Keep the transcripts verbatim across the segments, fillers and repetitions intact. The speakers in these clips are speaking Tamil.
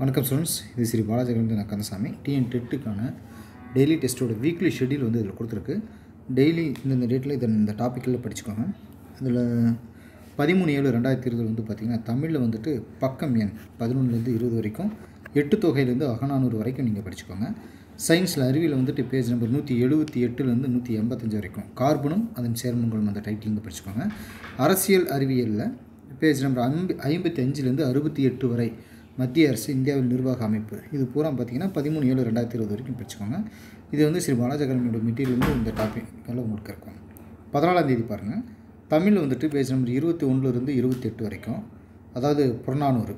வணக்கம் ஸ்டூடெண்ட்ஸ், இது ஸ்ரீ பாலாஜிலிருந்து நான் கந்தசாமி. டிஎன் டெட்டுக்கான டெய்லி டெஸ்ட்டோட வீக்லி ஷெட்யூல் வந்து இதில் கொடுத்துருக்கு. டெய்லி இந்தந்த டேட்டில் இதை இந்த டாப்பிக்கில் படிச்சுக்கோங்க. இதில் பதிமூணு ஏழு ரெண்டாயிரத்தி இருபது வந்து பார்த்திங்கன்னா தமிழில் வந்துட்டு பக்கம் எண் பதினொன்றுலேருந்து இருபது வரைக்கும், எட்டு தொகையிலேருந்து அகநானூறு வரைக்கும் நீங்கள் படிச்சுக்கோங்க. சயின்ஸில் அறிவியல் வந்துட்டு பேஜ் நம்பர் நூற்றி எழுபத்தி எட்டுலேருந்து நூற்றி எண்பத்தஞ்சு வரைக்கும் கார்பனும் அதன் சேர்மங்களும் அந்த டைட்டிலேருந்து படிச்சுக்கோங்க. அரசியல் அறிவியலில் பேஜ் நம்பர் ஐம்பி ஐம்பத்தி அஞ்சுலேருந்து அறுபத்தி எட்டு வரை மத்திய அரசு இந்தியாவில் நிர்வாக அமைப்பு, இது பூரா பார்த்திங்கன்னா பதிமூணு ஏழு ரெண்டாயிரத்தி இருபது வரைக்கும் படிச்சுக்கோங்க. இது வந்து ஸ்ரீ பாலாஜி அகாடமியோட மெட்டீரியல் வந்து இந்த டாபிக் எல்லாம் உங்களுக்கு இருக்கும். பதினாலாம் தேதி பாருங்கள், தமிழ் வந்துட்டு பேஜ் நம்பர் இருபத்தி ஒன்றுலேருந்து இருபத்தி எட்டு வரைக்கும், அதாவது புறநானூறு.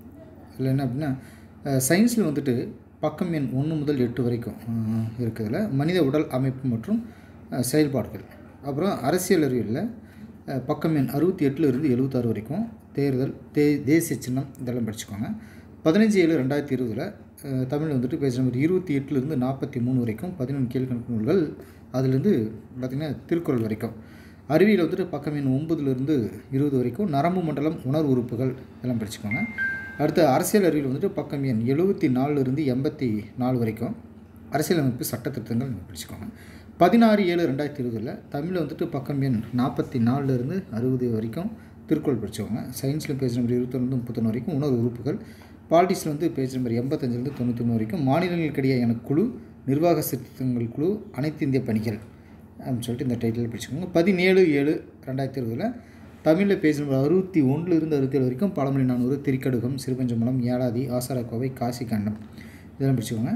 இதில் என்ன அப்படின்னா சயின்ஸில் வந்துட்டு பக்கம் எண் ஒன்று முதல் எட்டு வரைக்கும் இருக்கிறதுல மனித உடல் அமைப்பு மற்றும் செயல்பாடுகள். அப்புறம் அரசியல் அறிவியலில் பக்கம் எண் அறுபத்தி எட்டுலேருந்து எழுபத்தாறு வரைக்கும் தேர்தல், தே தேசிய சின்னம் இதெல்லாம் படிச்சுக்கோங்க. பதினஞ்சு ஏழு ரெண்டாயிரத்தி இருபதில் தமிழ் வந்துட்டு பேஜ் நம்பர் இருபத்தி எட்டுலேருந்து நாற்பத்தி மூணு வரைக்கும் பதினொன்று கீழ்கணக்கு நூல்கள், அதுலேருந்து பார்த்திங்கன்னா திருக்குறள் வரைக்கும். அறிவியல் வந்துட்டு பக்கம் எண் ஒம்பதுலேருந்து இருபது வரைக்கும் நரம்பு மண்டலம், உணர்வு உறுப்புகள் இதெல்லாம் படிச்சுக்கோங்க. அடுத்து அரசியல் அறிவியல் வந்துட்டு பக்கம் எண் எழுபத்தி நாலுலேருந்து எண்பத்தி நாலு வரைக்கும் அரசியலமைப்பு சட்டத்திட்டங்கள் நீங்கள் படிச்சுக்கோங்க. பதினாறு ஏழு ரெண்டாயிரத்தி இருபதில் தமிழில் வந்துட்டு பக்கம் எண் நாற்பத்தி நாலுலேருந்து அறுபது வரைக்கும் திருக்குறள் படிச்சுக்கோங்க. சயின்ஸில் பேஜ் நம்பர் இருபத்தொன்று முப்பத்தொன்று வரைக்கும் உணர்வு உறுப்புகள். பாலிட்டிக்ஸில் வந்து பேஜ் நம்பர் எண்பத்தஞ்சிலேருந்து தொண்ணூற்றி ஒன்று வரைக்கும் மாநிலங்களுக்கிடையேயான குழு, நிர்வாக சீர்திருத்தங்கள் குழு, அனைத்து இந்திய பணிகள் அப்படின்னு சொல்லிட்டு இந்த டைட்டில் படிச்சுக்கோங்க. பதினேழு ஏழு ரெண்டாயிரத்தி இருபதில் தமிழில் பேஜ் நம்பர் அறுபத்தி ஒன்றுலேருந்து அறுபத்தி ஏழு வரைக்கும் பழமொழி நானூறு, திரிக்கடுகம், சிறுபஞ்சமலம், ஏழாதி, ஆசாரக்கோவை, காசி கண்டம் இதெல்லாம் படிச்சுக்கோங்க.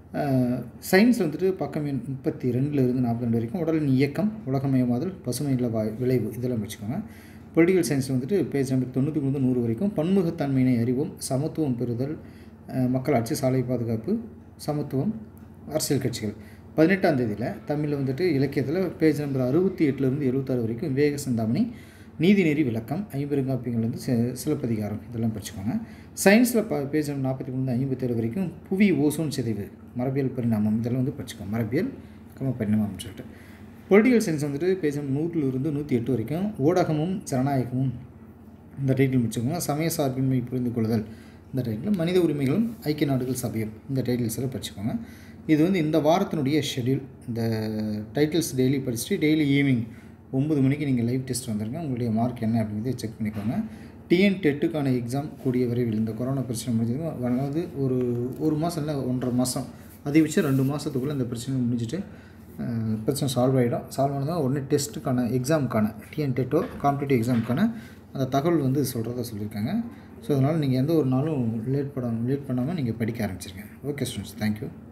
சயின்ஸில் வந்துட்டு பக்கம் எண் முப்பத்தி ரெண்டுலேருந்து நாற்பத்தி ரெண்டு வரைக்கும் உடலின் இயக்கம், உலகமயமாதல், பசுமை இல்ல வா விளைவு இதெல்லாம் படிச்சுக்கோங்க. பொலிட்டிக்கல் சயின்ஸில் வந்துட்டு பேஜ் நம்பர் தொண்ணூற்றி மூணு நூறு வரைக்கும் பன்முகத்தன்மையினை அறிவோம், சமத்துவம் பெறுதல், மக்களாட்சி, சாலை பாதுகாப்பு, சமத்துவம், அரசியல் கட்சிகள். பதினெட்டாம் தேதியில் தமிழில் வந்துட்டு இலக்கியத்தில் பேஜ் நம்பர் அறுபத்தி எட்டுலேருந்து எழுபத்தாறு வரைக்கும் விவேக சிந்தாமணி, நீதிநெறி விளக்கம், ஐம்பெருங்காப்பியங்கள் வந்து சிலப்பதிகாரம் இதெல்லாம் படிச்சுக்கோங்க. சயின்ஸில் ப பேஜ் நம்பர் நாற்பத்தி மூணு ஐம்பத்தேழு வரைக்கும் புவி ஓசோன் சிதைவு, மரபியல் பரிணாமம் இதெல்லாம் வந்து படிச்சுக்கோங்க. மரபியல் கம பரிணாமம்னு சொல்லிட்டு. பொலிட்டிக்கல் சயின்ஸ் வந்துட்டு பேஜ் நம்பர் நூற்றிலிருந்து நூற்றி எட்டு வரைக்கும் ஊடகமும் ஜனநாயகமும் இந்த டைட்டில் முடிச்சுக்கோங்க. சமய சார்பின்மை புரிந்து கொள்ளுதல் இந்த டைட்டில், மனித உரிமைகளும் ஐக்கிய நாடுகள் சபையும் இந்த டைட்டில்ஸ் எல்லாம் படிச்சுக்கோங்க. இது வந்து இந்த வாரத்தினுடைய ஷெட்யூல். இந்த டைட்டில்ஸ் டெய்லி படிச்சுட்டு டெய்லி ஈவினிங் ஒம்பது மணிக்கு நீங்கள் லைவ் டெஸ்ட் வந்துருங்க. உங்களுடைய மார்க் என்ன அப்படிங்கிறத செக் பண்ணிக்கோங்க. டிஎன் டெட்டுக்கான எக்ஸாம் கூடிய விரைவில், இந்த கொரோனா பிரச்சனை முடிஞ்சது, அதாவது ஒரு ஒரு மாதம் இல்லை ஒன்றரை மாதம் அதிகபட்சம் ரெண்டு மாதத்துக்குள்ளே இந்த பிரச்சனை முடிஞ்சுட்டு பிரச்சனை சால்வ் ஆகிடும். சால்வ் ஆனதான் உடனே டெஸ்ட்டுக்கான எக்ஸாமுக்கான டிஎன் டெட்டோ காம்படிட்டிவ் எக்ஸாமுக்கான அந்த தகவல் வந்து சொல்கிறதா சொல்லியிருக்காங்க. ஸோ அதனால் நீங்கள் எந்த ஒரு நாளும் லேட் பண்ண லேட் பண்ணாமல் நீங்கள் படிக்க ஆரம்பிச்சிருங்க. Okay students, thank you.